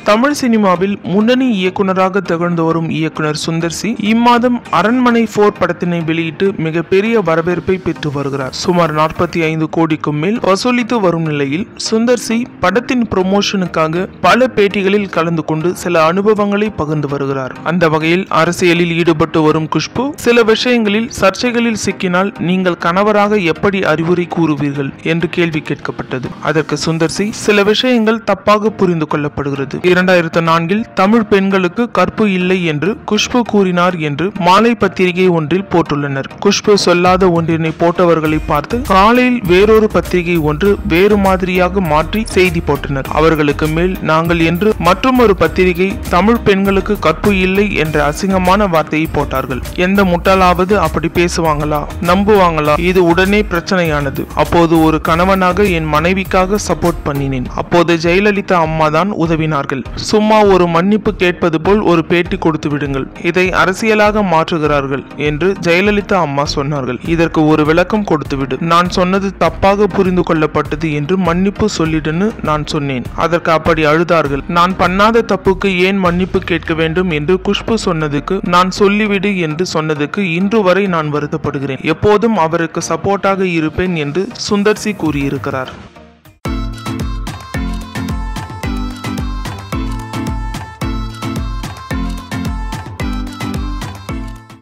தமிழ் சினிமாவில் முன்னணி இயக்குனராக திகழ்ந்து வரும் இயக்குனர் சுந்தர் சி இம்மாதம் அரண்மனை 4 படத்தினை வெளியிட்டு மிகப்பெரிய வரவேற்பை பெற்று வருகிறார். சுமார் 45 கோடிக்கும் மேல் வசூலித்து வரும் நிலையில் சுந்தர் சி படத்தின் ப்ரமோஷனுக்காக பல பேட்டிகளில் கலந்து கொண்டு சில அனுபவங்களை பகிர்ந்து வருகிறார். அந்த வகையில் அரசியலில் ஈடுபட்டு வரும் குஷ்பு சில விஷயங்களில் சர்ச்சைகளில் சிக்கினால் நீங்கள் கணவராக எப்படி அறிவுரை கூறுவீர்கள் என்று கேள்வி கேட்கப்பட்டது. அதற்கு சுந்தர் சி சில விஷயங்கள் தப்பாக புரிந்து கொள்ளப்படுகிறது. 2004 தமிழ் பெண்களுக்கு கற்பு இல்லை என்று குஷ்பு கூறினார் என்று மாலை பத்திரிகை ஒன்றில் போட்டுள்ளனர். குஷ்பு சொல்லாத ஒன்றினை போட்டவர்களை பார்த்து காலையில் வேறொரு பத்திரிகை ஒன்று வேறு மாதிரியாக மாற்றி செய்தி போட்டனர். அவர்களுக்கு மேல் நாங்கள் என்று மற்றொரு பத்திரிகை தமிழ் பெண்களுக்கு கற்பு இல்லை என்ற அசிங்கமான வார்த்தையை போட்டார்கள். எந்த முட்டாளாவது அப்படி பேசுவாங்களா, நம்புவாங்களா? இது உடனே பிரச்சனையானது. அப்போது ஒரு கணவனாக என் மனைவிக்காக சப்போர்ட் பண்ணினேன். அப்போது ஜெயலலிதா அம்மா தான் உதவினார்கள். சும்மா ஒரு மன்னிப்பு கேட்பது போல் ஒரு பேட்டி கொடுத்து விடுங்கள், இதை அரசியலாக மாற்றுகிறார்கள் என்று ஜெயலலிதா அம்மா சொன்னார்கள். இதற்கு ஒரு விளக்கம் கொடுத்துவிடு, நான் சொன்னது தப்பாக புரிந்து கொள்ளப்பட்டது என்று மன்னிப்பு சொல்லிடுன்னு நான் சொன்னேன். அதற்கு அப்படி அழுதார்கள். நான் பண்ணாத தப்புக்கு ஏன் மன்னிப்பு கேட்க வேண்டும் என்று குஷ்பு சொன்னதுக்கு நான் சொல்லிவிடு என்று சொன்னதுக்கு இன்று வரை நான் வருத்தப்படுகிறேன். எப்போதும் அவருக்கு சப்போர்ட்டாக இருப்பேன் என்று சுந்தர் சி கூறியிருக்கிறார்.